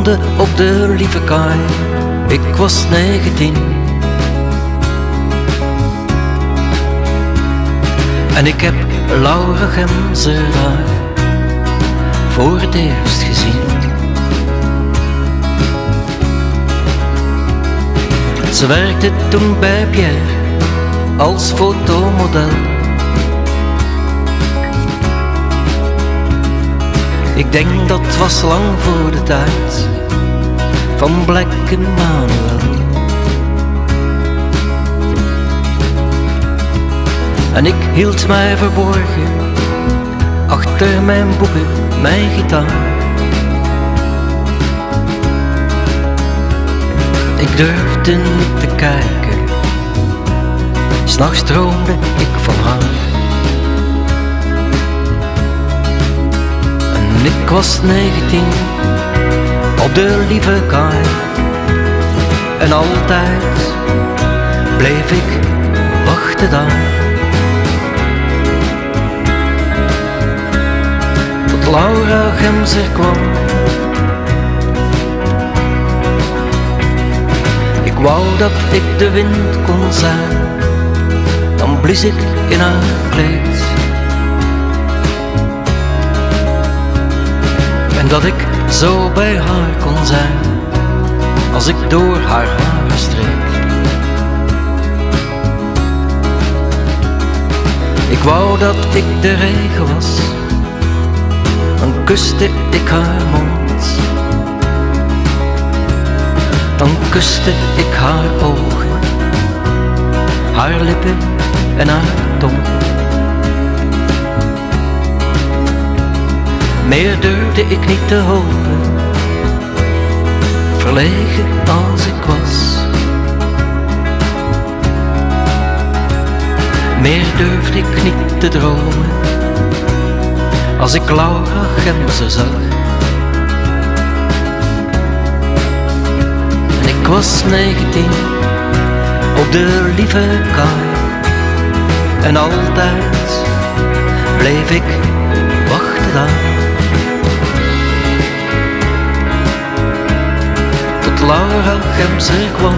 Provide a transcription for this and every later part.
woonde op de lieve kaai, ik was 19. En ik heb Laura Gemser daar voor het eerst gezien. Ze werkte toen bij Pierre als fotomodel. Ik denk dat was lang voor de tijd van Black Emmanuel. En ik hield mij verborgen achter mijn boeken, mijn gitaar. Ik durfde niet te kijken, 's nachts droomde ik van haar. En ik was 19 op de lieve kaai. En altijd bleef ik wachten daar. Tot Laura Gemser kwam. Ik wou dat ik de wind kon zijn, dan blies ik in haar kleed. En dat ik zo bij haar kon zijn, als ik door haar haren streek. Ik wou dat ik de regen was, dan kuste ik haar mond. Dan kuste ik haar ogen, haar lippen en haar tong. Meer durfde ik niet te hopen, verlegen als ik was. Meer durfde ik niet te dromen, als ik Laura Gemser zag. Ik was 19 op de lieve kaai. En altijd bleef ik wachten daar. Tot Laura Gemser kwam.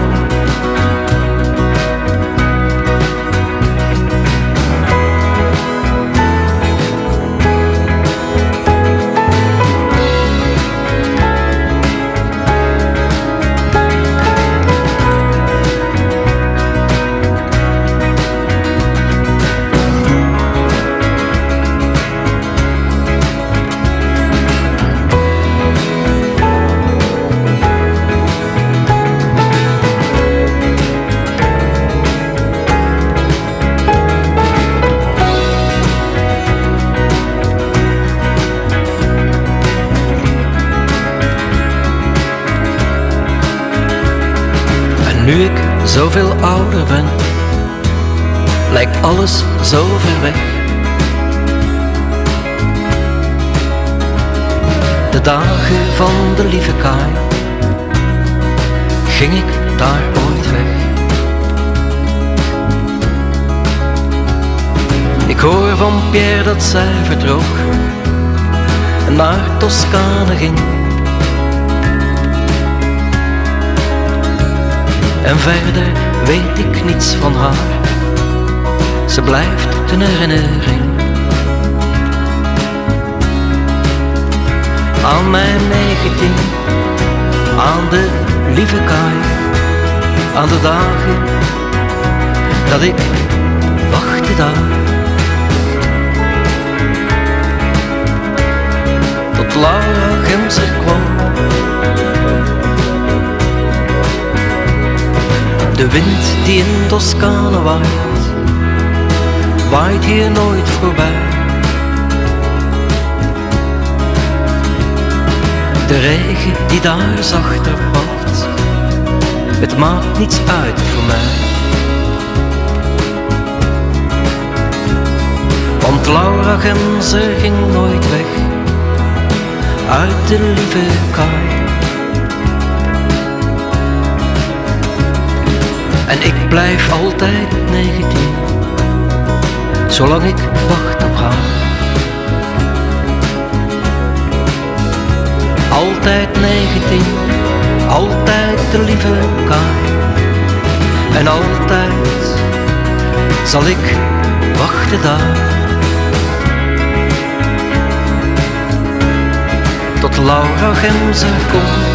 Nu ik zoveel ouder ben, lijkt alles zo ver weg. De dagen van de lieve kaai, ging ik daar ooit weg. Ik hoor van Pierre dat zij vertrok en naar Toscane ging. En verder weet ik niets van haar, ze blijft een herinnering. Aan mijn 19, aan de lieve kaai, aan de dagen dat ik wachtte daar. Tot Laura Gemser kwam. De wind die in Toscane waait, waait hier nooit voorbij. De regen die daar zachter valt, het maakt niets uit voor mij. Want Laura Gemser ging nooit weg uit de lieve kaai. En ik blijf altijd 19, zolang ik wacht op haar. altijd 19, altijd de lieve Kai. En altijd zal ik wachten daar, tot Laura Gemser komt